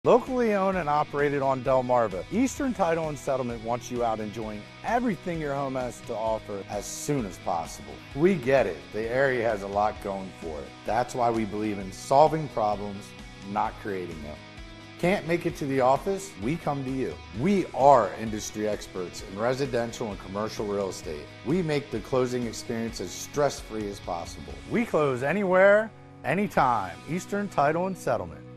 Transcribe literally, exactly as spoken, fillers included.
Locally owned and operated on Delmarva, Eastern Title and Settlement wants you out enjoying everything your home has to offer as soon as possible. We get it, the area has a lot going for it. That's why we believe in solving problems, not creating them. Can't make it to the office? We come to you. We are industry experts in residential and commercial real estate. We make the closing experience as stress-free as possible. We close anywhere, anytime. Eastern Title and Settlement.